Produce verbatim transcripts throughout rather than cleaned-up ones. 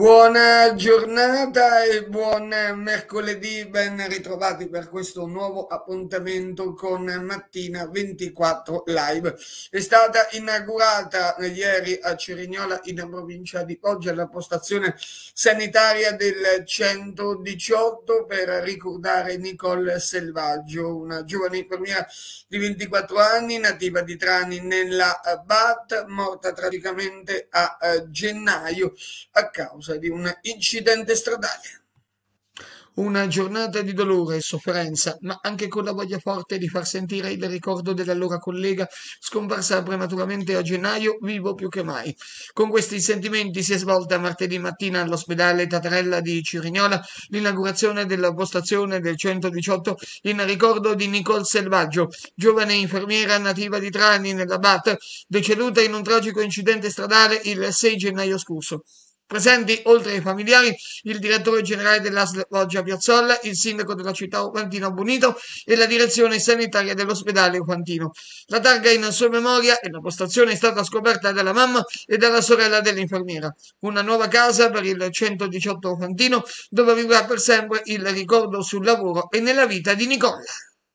Buona giornata e buon mercoledì, ben ritrovati per questo nuovo appuntamento con Mattina ventiquattro Live. È stata inaugurata ieri a Cerignola, in provincia di Foggia, la postazione sanitaria del centodiciotto per ricordare Nicole Selvaggio, una giovane infermiera di ventiquattro anni, nativa di Trani nella B A T, morta tragicamente a gennaio a causa di un incidente stradale. Una giornata di dolore e sofferenza, ma anche con la voglia forte di far sentire il ricordo dell'allora collega scomparsa prematuramente a gennaio, vivo più che mai. Con questi sentimenti si è svolta martedì mattina all'ospedale Tatarella di Cerignola l'inaugurazione della postazione del centodiciotto in ricordo di Nicole Selvaggio, giovane infermiera nativa di Trani nella B A T, deceduta in un tragico incidente stradale il sei gennaio scorso. Presenti, oltre ai familiari, il direttore generale dell'A S L Foggia Piazzolla, il sindaco della città Fantino Bonito e la direzione sanitaria dell'ospedale Fantino. La targa in sua memoria e la postazione è stata scoperta dalla mamma e dalla sorella dell'infermiera. Una nuova casa per il centodiciotto Fantino, dove vivrà per sempre il ricordo sul lavoro e nella vita di Nicola.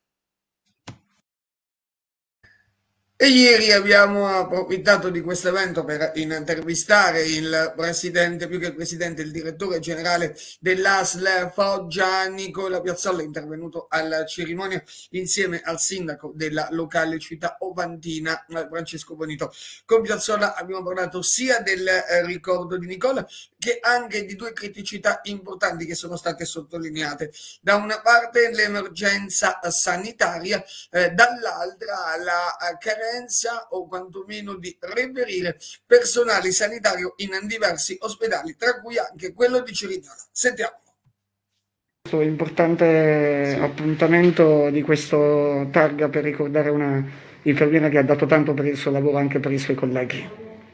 E ieri abbiamo approfittato di questo evento per intervistare il presidente, più che il presidente, il direttore generale dell'A S L Foggia, Nicola Piazzolla, intervenuto alla cerimonia insieme al sindaco della locale città ovantina, Francesco Bonito. Con Piazzolla abbiamo parlato sia del ricordo di Nicola che anche di due criticità importanti che sono state sottolineate. Da una parte l'emergenza sanitaria, eh, dall'altra la carenza o quantomeno di reperire personale sanitario in diversi ospedali, tra cui anche quello di Cerignola. Sentiamo. Questo importante sì. appuntamento di questo targa per ricordare una infermiera che ha dato tanto per il suo lavoro anche per i suoi colleghi.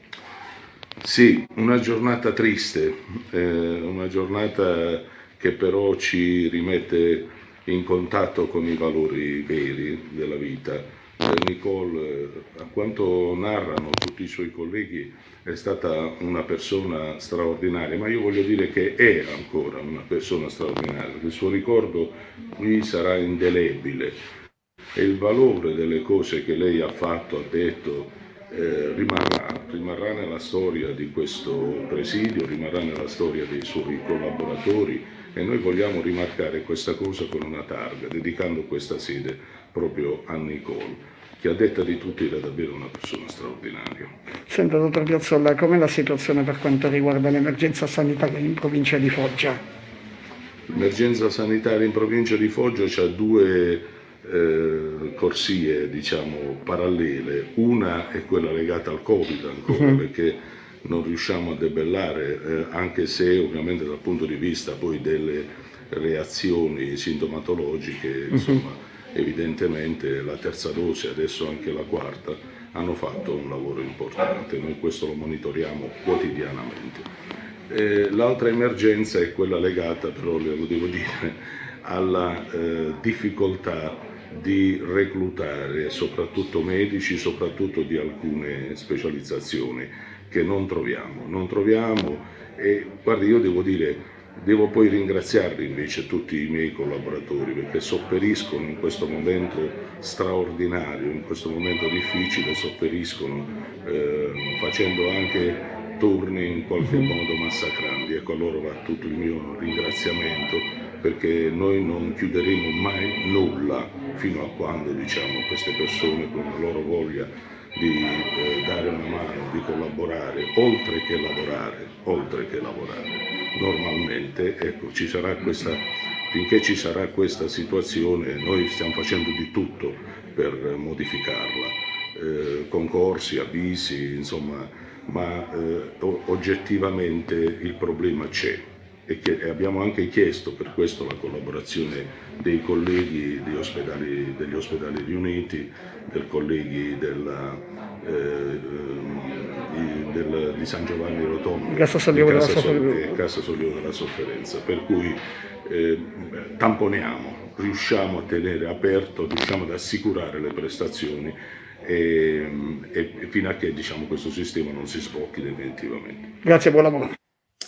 Sì, una giornata triste, eh, una giornata che però ci rimette in contatto con i valori veri della vita. Nicole, a quanto narrano tutti i suoi colleghi, è stata una persona straordinaria, ma io voglio dire che è ancora una persona straordinaria. Il suo ricordo qui sarà indelebile e il valore delle cose che lei ha fatto, ha detto, eh, rimarrà, rimarrà nella storia di questo presidio, rimarrà nella storia dei suoi collaboratori e noi vogliamo rimarcare questa cosa con una targa, dedicando questa sede proprio a Nicole, che a detta di tutti era davvero una persona straordinaria. Senta, dottor Piazzolla, com'è la situazione per quanto riguarda l'emergenza sanitaria in provincia di Foggia? L'emergenza sanitaria in provincia di Foggia c'ha due eh, corsie, diciamo, parallele. Una è quella legata al Covid ancora, uh-huh. perché non riusciamo a debellare, eh, anche se ovviamente dal punto di vista poi delle reazioni sintomatologiche, insomma, uh-huh. evidentemente la terza dose, adesso anche la quarta, hanno fatto un lavoro importante, noi questo lo monitoriamo quotidianamente. Eh, l'altra emergenza è quella legata, però lo devo dire, alla eh, difficoltà di reclutare soprattutto medici, soprattutto di alcune specializzazioni che non troviamo, non troviamo e guardi, io devo dire, devo poi ringraziarli invece tutti i miei collaboratori perché sopperiscono in questo momento straordinario, in questo momento difficile, sopperiscono eh, facendo anche turni in qualche modo massacranti. Ecco, a loro va tutto il mio ringraziamento perché noi non chiuderemo mai nulla fino a quando, diciamo, queste persone con la loro voglia di eh, dare una mano, di collaborare, oltre che lavorare, oltre che lavorare. Normalmente, ecco, ci sarà questa, finché ci sarà questa situazione, noi stiamo facendo di tutto per modificarla, eh, concorsi, avvisi, insomma, ma eh, oggettivamente il problema c'è e che abbiamo anche chiesto per questo la collaborazione dei colleghi degli ospedali, degli ospedali riuniti, dei colleghi della, eh, di, del, di San Giovanni Rotondo, Casa Sollievo della, della Sofferenza, per cui eh, tamponiamo, riusciamo a tenere aperto, riusciamo ad assicurare le prestazioni e, e fino a che, diciamo, questo sistema non si sblocchi definitivamente. Grazie, buon lavoro.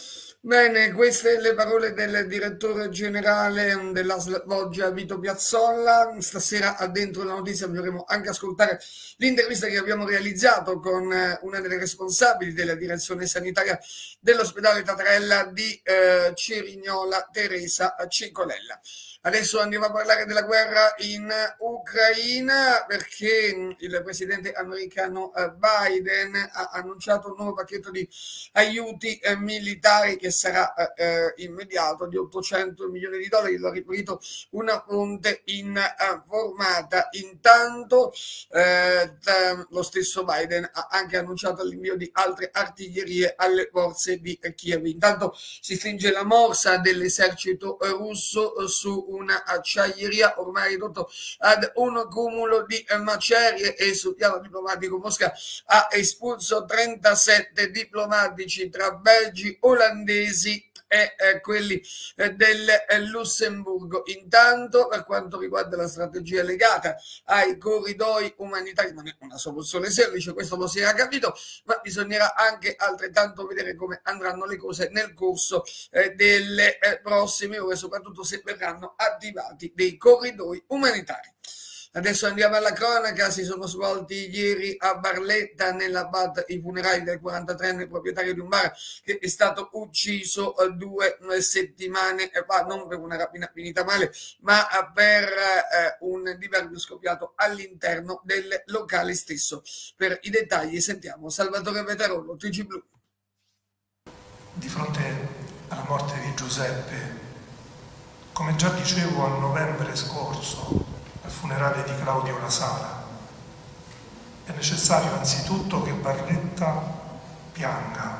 Bene, queste le parole del direttore generale dell'A S L Voggia, Vito Piazzolla. Stasera a Dentro la Notizia dovremo anche ascoltare l'intervista che abbiamo realizzato con una delle responsabili della direzione sanitaria dell'ospedale Tatarella di eh, Cerignola, Teresa Cicolella. Adesso andiamo a parlare della guerra in Ucraina, perché il presidente americano Biden ha annunciato un nuovo pacchetto di aiuti eh, militari che sarà eh, immediato di ottocento milioni di dollari, lo ha riferito una fonte informata. Intanto eh, lo stesso Biden ha anche annunciato l'invio di altre artiglierie alle forze di Kiev. Intanto si stringe la morsa dell'esercito russo su una acciaieria ormai ridotto ad un cumulo di macerie, e sul piano diplomatico Mosca ha espulso trentasette diplomatici tra belgi, olandesi e eh, quelli eh, del eh, Lussemburgo. Intanto, per quanto riguarda la strategia legata ai corridoi umanitari, non è una soluzione semplice, questo lo si era capito, ma bisognerà anche altrettanto vedere come andranno le cose nel corso eh, delle eh, prossime ore, soprattutto se verranno attivati dei corridoi umanitari. Adesso andiamo alla cronaca. Si sono svolti ieri a Barletta, nella Bad, i funerali del quarantatreenne proprietario di un bar che è stato ucciso due settimane fa, non per una rapina finita male, ma per eh, un diverbio scoppiato all'interno del locale stesso. Per i dettagli sentiamo Salvatore Veterolo, T G Blu. Di fronte alla morte di Giuseppe, come già dicevo a novembre scorso, al funerale di Claudio La Sala, è necessario anzitutto che Barletta pianga.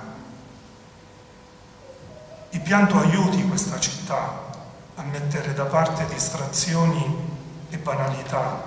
Il pianto aiuti questa città a mettere da parte distrazioni e banalità,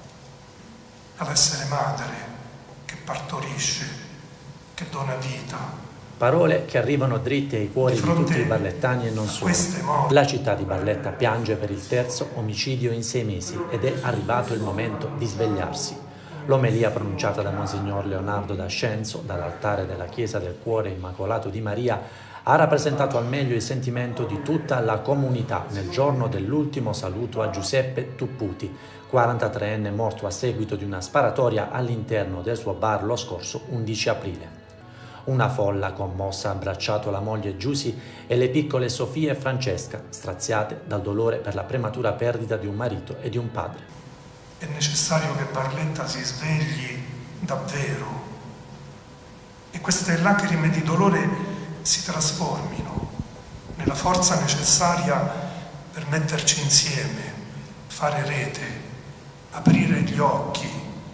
ad essere madre che partorisce, che dona vita. Parole che arrivano dritte ai cuori di, di tutti i barlettani e non solo. La città di Barletta piange per il terzo omicidio in sei mesi ed è arrivato il momento di svegliarsi. L'omelia pronunciata da Monsignor Leonardo d'Ascenzo dall'altare della chiesa del Cuore Immacolato di Maria ha rappresentato al meglio il sentimento di tutta la comunità nel giorno dell'ultimo saluto a Giuseppe Tupputi, quarantatreenne morto a seguito di una sparatoria all'interno del suo bar lo scorso undici aprile. Una folla commossa ha abbracciato la moglie Giusy e le piccole Sofia e Francesca, straziate dal dolore per la prematura perdita di un marito e di un padre. È necessario che Barletta si svegli davvero e queste lacrime di dolore si trasformino nella forza necessaria per metterci insieme, fare rete, aprire gli occhi.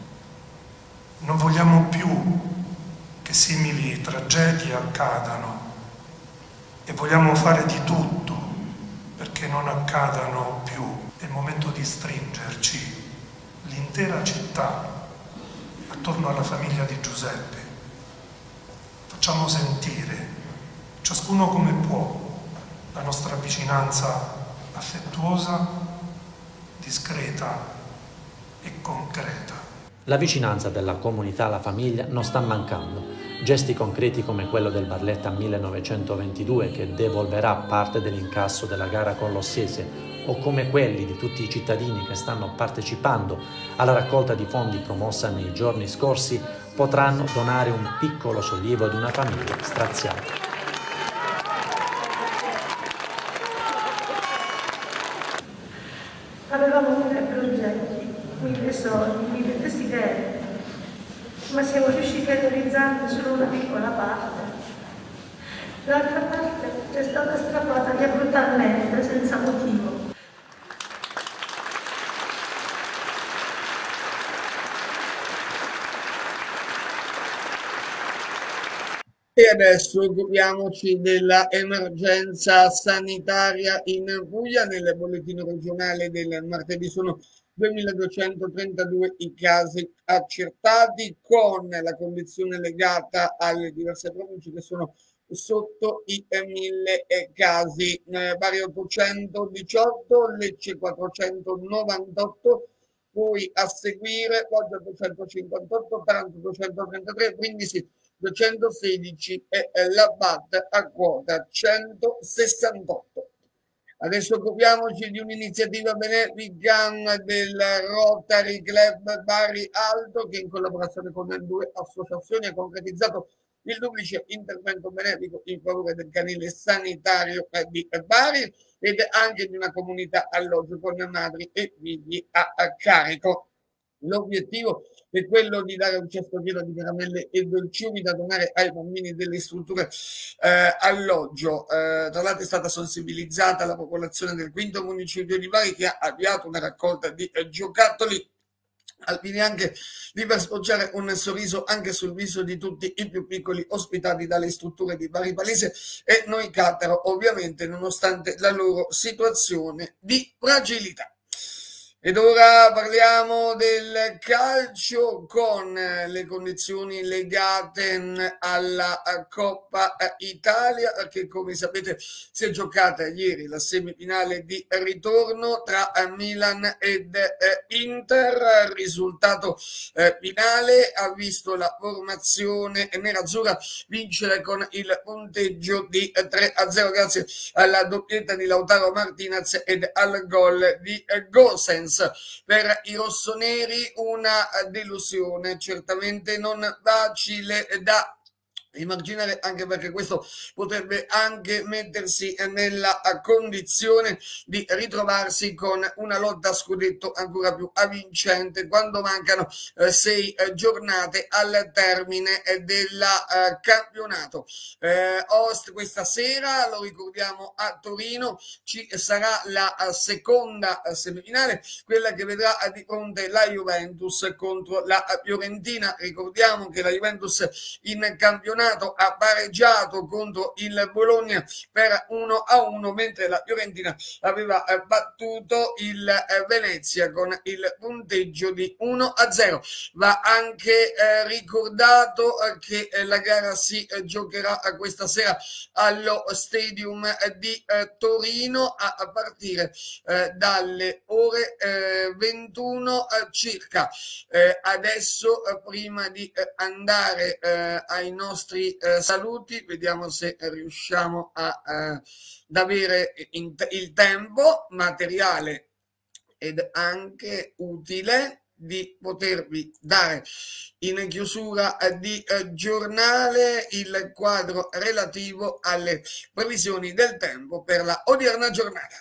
Non vogliamo più che simili tragedie accadano e vogliamo fare di tutto perché non accadano più. È il momento di stringerci, l'intera città, attorno alla famiglia di Giuseppe. Facciamo sentire, ciascuno come può, la nostra vicinanza affettuosa, discreta e concreta. La vicinanza della comunità alla famiglia non sta mancando. Gesti concreti come quello del Barletta millenovecentoventidue, che devolverà parte dell'incasso della gara con l'Ossese, o come quelli di tutti i cittadini che stanno partecipando alla raccolta di fondi promossa nei giorni scorsi, potranno donare un piccolo sollievo ad una famiglia straziata. Avevamo mille progetti, mille sogni, mille desideri, ma siamo riusciti a realizzarne solo una piccola parte. L'altra parte è stata strappata via brutalmente, senza motivo. E adesso occupiamoci della emergenza sanitaria in Puglia. Nel bollettino regionale del martedì sono duemiladuecentotrentadue i casi accertati, con la condizione legata alle diverse province che sono sotto i mille casi. Eh, Bari ottocentodiciotto, Lecce quattrocentonovantotto, poi a seguire Foggia duecentocinquantotto, Taranto duecentotrentatré, Brindisi duecentosedici e la B A T a quota centosessantotto. Adesso occupiamoci di un'iniziativa benefica del Rotary Club Bari Alto, che in collaborazione con le due associazioni ha concretizzato il duplice intervento benefico in favore del canile sanitario di Bari ed anche di una comunità alloggio con madri e figli a carico. L'obiettivo è quello di dare un cesto pieno di caramelle e dolciumi da donare ai bambini delle strutture eh, alloggio. Eh, tra l'altro è stata sensibilizzata la popolazione del quinto municipio di Bari, che ha avviato una raccolta di eh, giocattoli al fine anche di far sfoggiare un sorriso anche sul viso di tutti i più piccoli ospitati dalle strutture di Bari Palese e Noi Cattaro, ovviamente nonostante la loro situazione di fragilità. Ed ora parliamo del calcio con le condizioni legate alla Coppa Italia, che come sapete si è giocata ieri la semifinale di ritorno tra Milan ed Inter. Il risultato finale ha visto la formazione nerazzurra vincere con il punteggio di tre a zero grazie alla doppietta di Lautaro Martinez ed al gol di Gosens. Per i rossoneri una delusione certamente non facile da immaginare, anche perché questo potrebbe anche mettersi nella condizione di ritrovarsi con una lotta a scudetto ancora più avvincente quando mancano eh, sei eh, giornate al termine eh, del eh, campionato. Eh, Ost questa sera, lo ricordiamo, a Torino ci sarà la uh, seconda uh, semifinale, quella che vedrà uh, di fronte la Juventus contro la uh, Fiorentina. Ricordiamo che la Juventus in campionato ha pareggiato contro il Bologna per uno a uno, mentre la Fiorentina aveva battuto il Venezia con il punteggio di uno a zero. Va anche eh, ricordato eh, che eh, la gara si eh, giocherà eh, questa sera allo Stadium eh, di eh, Torino a, a partire eh, dalle ore eh, ventuno eh, circa. Eh, adesso eh, prima di eh, andare eh, ai nostri eh, saluti, vediamo se riusciamo a, eh, ad avere in, il tempo materiale ed anche utile di potervi dare in chiusura di eh, giornale il quadro relativo alle previsioni del tempo per la odierna giornata.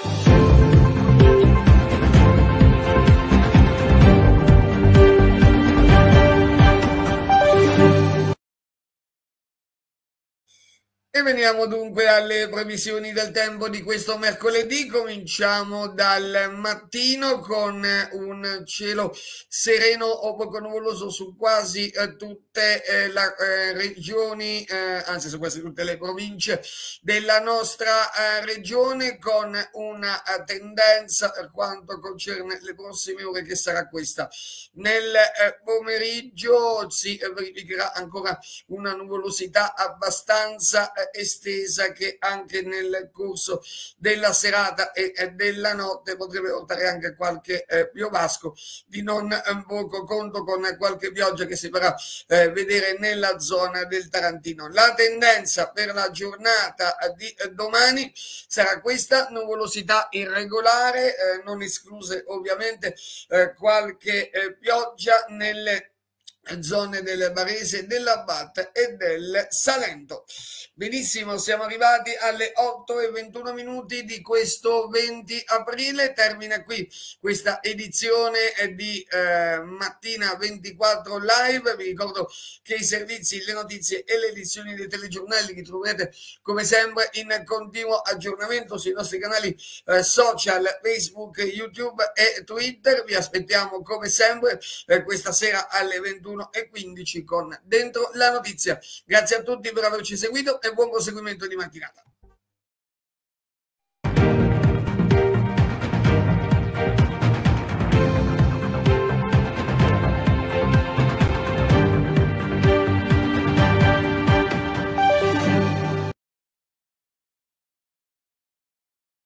E veniamo dunque alle previsioni del tempo di questo mercoledì. Cominciamo dal mattino con un cielo sereno o poco nuvoloso su quasi eh, tutte eh, le eh, regioni, eh, anzi su quasi tutte le province della nostra eh, regione, con una eh, tendenza per quanto concerne le prossime ore che sarà questa. Nel eh, pomeriggio si eh, verificherà ancora una nuvolosità abbastanza eh, estesa che anche nel corso della serata e della notte potrebbe portare anche qualche eh, piovasco di non eh, poco conto, con qualche pioggia che si farà eh, vedere nella zona del Tarantino. La tendenza per la giornata di eh, domani sarà questa: nuvolosità irregolare, eh, non escluse ovviamente eh, qualche eh, pioggia nelle zone del Barese, dell'Abbat e del Salento. Benissimo, siamo arrivati alle otto e ventuno minuti di questo venti aprile. Termina qui questa edizione di eh, Mattina ventiquattro Live. Vi ricordo che i servizi, le notizie e le edizioni dei telegiornali li troverete come sempre in continuo aggiornamento sui nostri canali eh, social Facebook, YouTube e Twitter. Vi aspettiamo come sempre eh, questa sera alle ventuno e quindici con Dentro la Notizia. Grazie a tutti per averci seguito e buon proseguimento di mattinata.